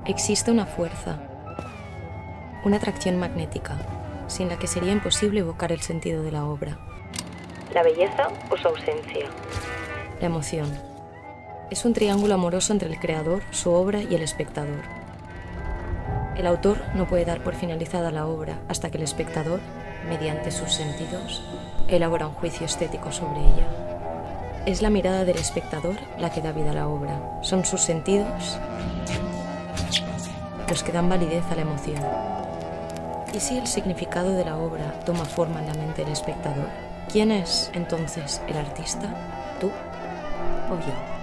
Existe una fuerza, una atracción magnética, sin la que sería imposible evocar el sentido de la obra. ¿La belleza o su ausencia? La emoción. Es un triángulo amoroso entre el creador, su obra y el espectador. El autor no puede dar por finalizada la obra hasta que el espectador, mediante sus sentidos, elabora un juicio estético sobre ella. Es la mirada del espectador la que da vida a la obra. Son sus sentidos los que dan validez a la emoción. ¿Y si el significado de la obra toma forma en la mente del espectador? ¿Quién es, entonces, el artista? ¿Tú o yo?